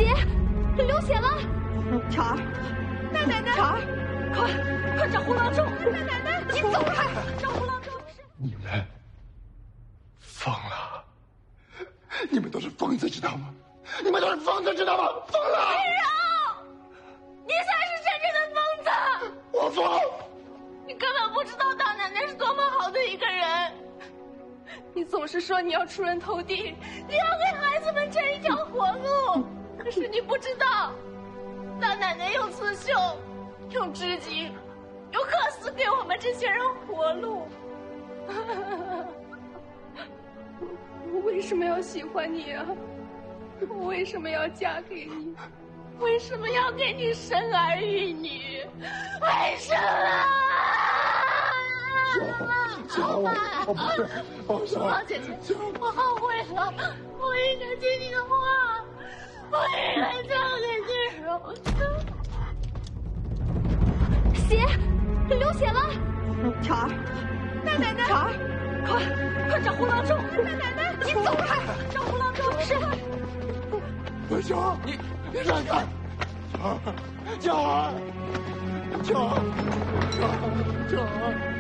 姐，流血了！ 巧儿， 大奶奶， 巧儿，快找胡郎中！ 大奶奶，你走开！找胡郎中！ 你们疯了！你们都是疯子，知道吗？你们都是疯子，知道吗？疯了！ 李荣，你才是真正的疯子！ 我疯！ 你根本不知道大奶奶是多么好的一个人。你总是说你要出人头地，你要给孩子们这一条活路，可是你不知道，大奶奶用刺绣，用织锦，用各丝给我们这些人活路。我为什么要喜欢你啊？我为什么要嫁给你？为什么要给你生儿育女？为什么？王姐姐，我后悔了，我应该听你的话，我应该嫁给金荣。血，流血了！ 巧儿， 大奶奶， 巧儿，快找胡郎中！ 大奶奶，你走开！找胡郎中！是。 巧儿，你让开！巧儿，巧儿，巧儿。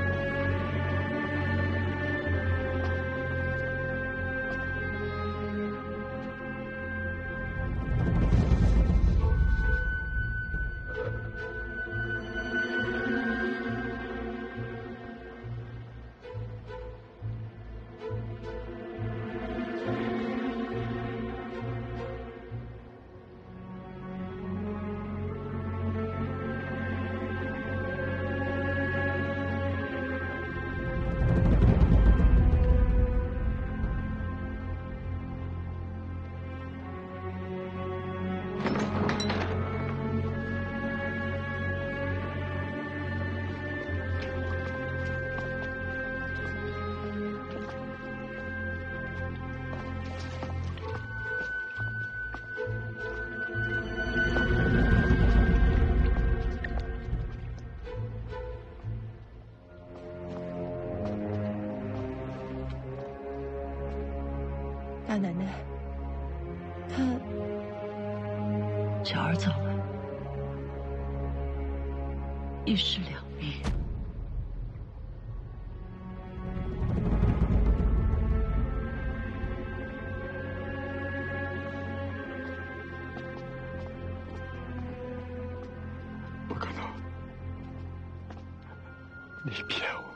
大奶奶，巧儿走了，一尸两命。 不可能，你骗我！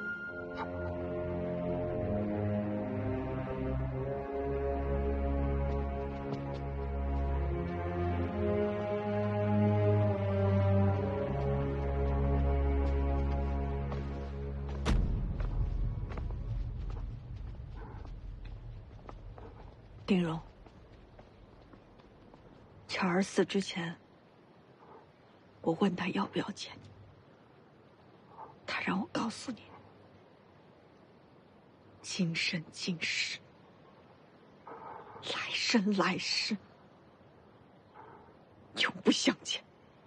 丁荣，巧儿死之前，我问他要不要见你，他让我告诉你，今生今世，来生来世，永不相见。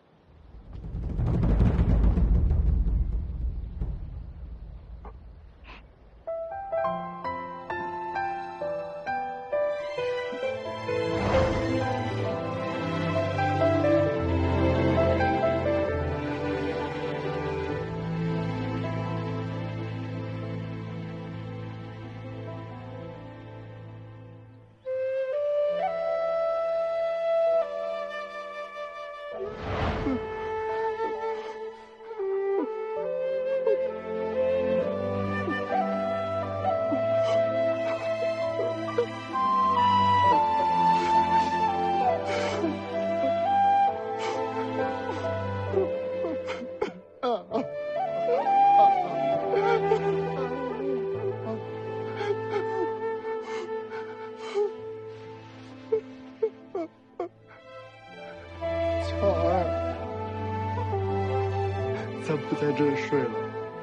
咱不在这儿睡了。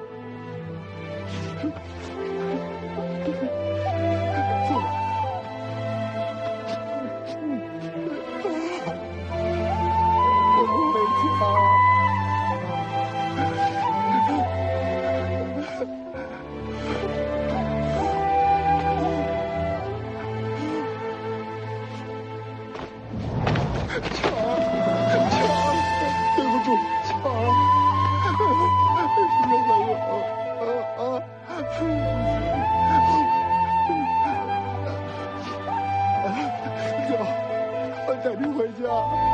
走。我回家。 强儿，对不住，强儿，原谅我。走，我带你回家。